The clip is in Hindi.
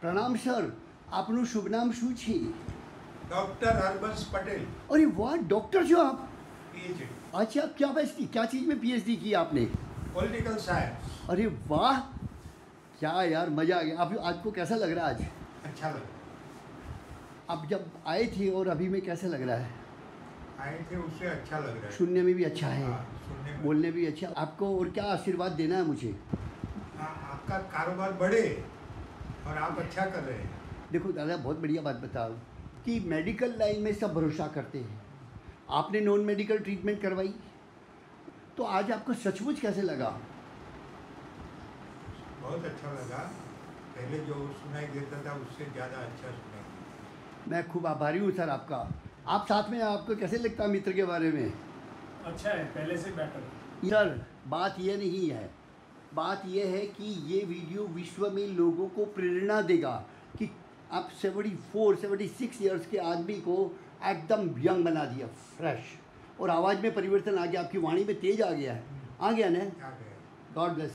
પ્રણામ સર, આપનું શુભ નામ શું છે? डॉक्टर हरबंस पटेल, अरे वाह, डॉक्टर जो आप? पीएचडी, अच्छा, क्या चीज़ में पीएचडी की आपने? Political science. अरे वाह, क्या यार, मज़ा आ गया। आप आपको कैसा लग रहा है आज? अच्छा लगा। आप जब आए थे और अभी में कैसा लग रहा है? आए थे उससे अच्छा लग रहा है। सुनने में भी अच्छा है, हाँ, सुनने में। बोलने भी अच्छा। आपको और क्या आशीर्वाद देना है मुझे? आपका कारोबार बढ़े और आप अच्छा कर रहे हैं। देखो दादा, बहुत बढ़िया बात बताओ कि मेडिकल लाइन में सब भरोसा करते हैं। आपने नॉन मेडिकल ट्रीटमेंट करवाई, तो आज आपको सचमुच कैसे लगा? बहुत अच्छा लगा। पहले जो सुनाई देता था उससे ज़्यादा अच्छा सुनाई देता। मैं खूब आभारी हूँ सर आपका। आप साथ में, आपको कैसे लगता है मित्र के बारे में? अच्छा है, पहले से बेटर। सर, बात ये नहीं है, बात ये है कि ये वीडियो विश्व में लोगों को प्रेरणा देगा कि आप 74-76 इयर्स के आदमी को एकदम यंग बना दिया, फ्रेश, और आवाज़ में परिवर्तन आ गया, आपकी वाणी में तेज आ गया है, आ गया ना? आ गया। God bless.